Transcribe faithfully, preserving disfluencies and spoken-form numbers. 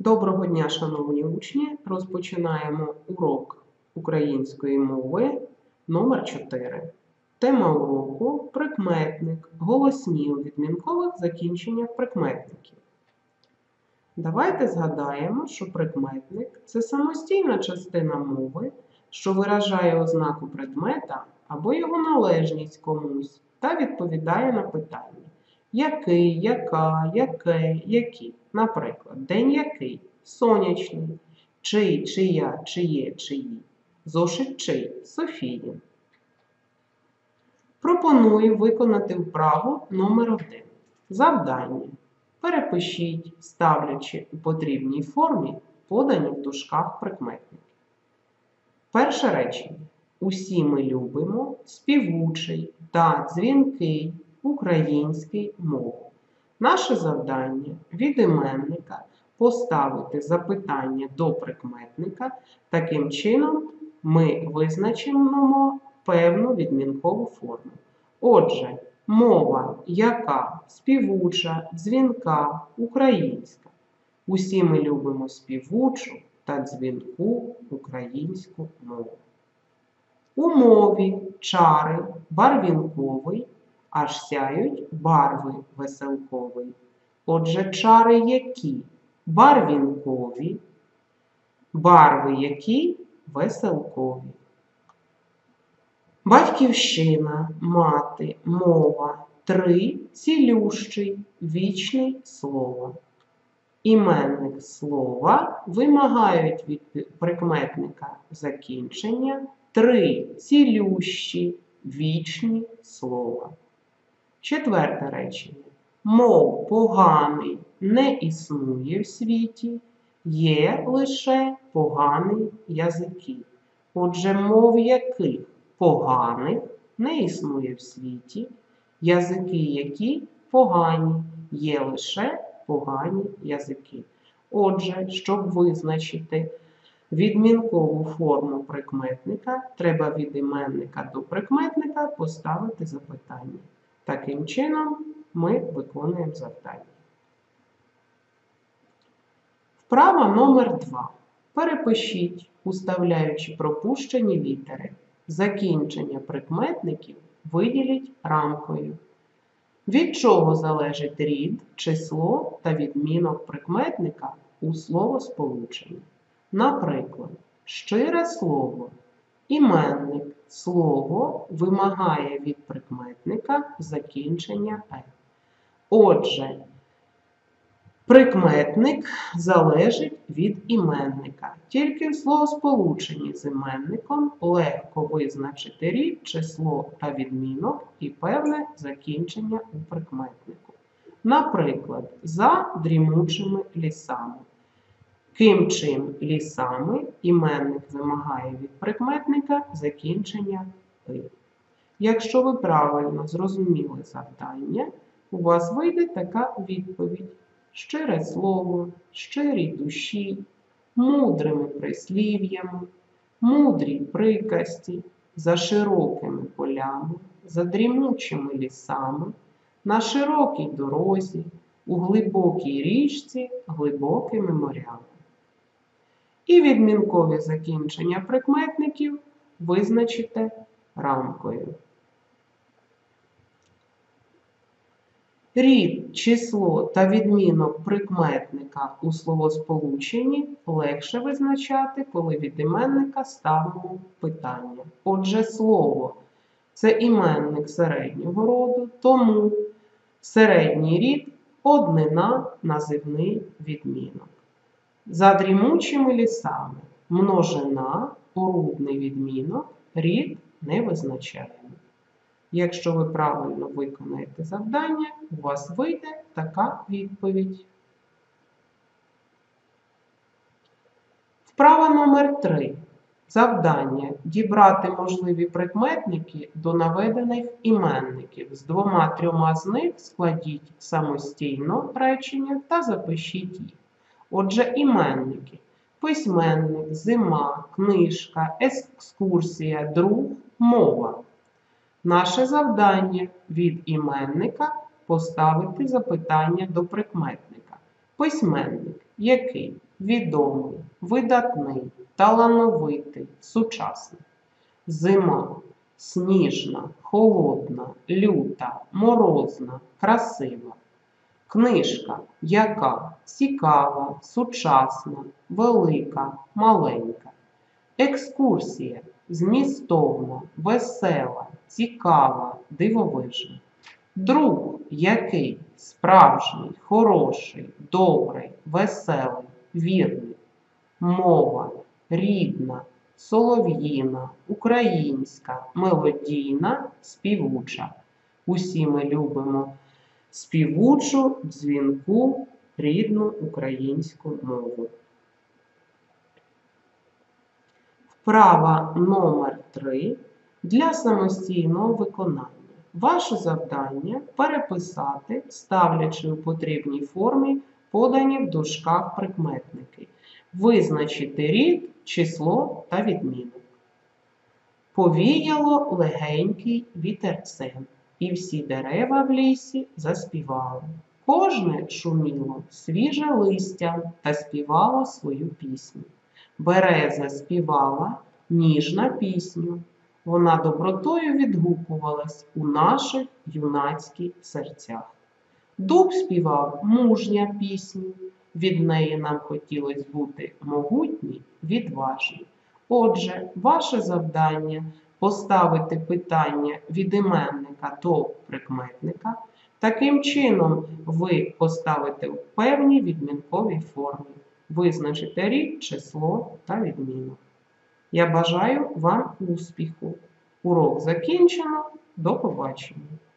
Доброго дня, шановні учні! Розпочинаємо урок української мови номер чотири. Тема уроку – прикметник, голосні у відмінкових закінченнях прикметників. Давайте згадаємо, що прикметник – це самостійна частина мови, що виражає ознаку предмета або його належність комусь та відповідає на питання. Який, яка, яке, які. Наприклад, день який? Сонячний. Чий, чия, чиє, чиї. Зошит чий? Софіїн. Пропоную виконати вправу номер один. Завдання. Перепишіть, ставлячи у потрібній формі подані в дужках прикметники. Перше речення. Усі ми любимо співучий та дзвінкий український мову. Наше завдання від іменника поставити запитання до прикметника. Таким чином ми визначимо певну відмінкову форму. Отже, мова яка? Співуча, дзвінка, українська. Усі ми любимо співучу та дзвінку українську мову. У мові чари барвінковий, аж сяють барви веселковий. Отже, чари які? Барвінкові, барви які? Веселкові. Батьківщина, мати, мова, три, цілющий, вічний слово. Іменник слова вимагають від прикметника закінчення три, цілющі, вічні слова. Четверте речення. Мов поганий не існує в світі, є лише погані язики. Отже, мов яких поганих не існує в світі, язики які погані, є лише погані язики. Отже, щоб визначити відмінкову форму прикметника, треба від іменника до прикметника поставити запитання. Таким чином ми виконуємо завдання. Вправа номер два. Перепишіть, уставляючи пропущені літери. Закінчення прикметників виділіть рамкою. Від чого залежить рід, число та відмінок прикметника у словосполученні? Наприклад, щире слово. Іменник слово вимагає від прикметника закінчення «е». Отже, прикметник залежить від іменника. Тільки в словосполученні з іменником легко визначити рід, число та відмінок і певне закінчення у прикметнику. Наприклад, за дрімучими лісами. Ким чим лісами іменник вимагає від прикметника закінчення «и». Якщо ви правильно зрозуміли завдання, у вас вийде така відповідь. Щире слово, щирі душі, мудрими прислів'ями, мудрі приказці, за широкими полями, за дрімучими лісами, на широкій дорозі, у глибокій річці, глибокими морями. І відмінкові закінчення прикметників визначите рамкою. Рід, число та відмінок прикметника у словосполученні легше визначати, коли від іменника ставимо питання. Отже, слово – це іменник середнього роду, тому середній рід – однина, називний відмінок. За дрімучими лісами – множина, орудний відмінок, рід не визначаємо. Якщо ви правильно виконаєте завдання, у вас вийде така відповідь. Вправа номер три. Завдання – дібрати можливі прикметники до наведених іменників. З двома-трьома з них складіть самостійно речення та запишіть їх. Отже, іменники – письменник, зима, книжка, екскурсія, друг, мова. Наше завдання від іменника поставити запитання до прикметника. Письменник який? відомий, видатний, талановитий, сучасний. Зима сніжна, холодна, люта, морозна, красива. Книжка, яка цікава, сучасна, велика, маленька. Екскурсія змістовна, весела, цікава, дивовижна. Друг, який справжній, хороший, добрий, веселий, вірний. Мова рідна, солов'їна, українська, мелодійна, співуча. Усі ми любимо співучу, дзвінку, рідну українську мову. Вправа номер три для самостійного виконання. Ваше завдання – переписати, ставлячи у потрібній формі подані в дужках прикметники. Визначити рід, число та відмінок. Повіяло легенький вітерцем, і всі дерева в лісі заспівали. Кожне шуміло свіже листя та співало свою пісню. Береза співала ніжна пісню. Вона добротою відгукувалась у наших юнацьких серцях. Дуб співав мужня пісню. Від неї нам хотілося бути могутні, відважні. Отже, ваше завдання – поставити питання від іменника до прикметника. Таким чином ви поставите в певній відмінковій формі. Визначите рід, число та відмінок. Я бажаю вам успіху. Урок закінчено. До побачення.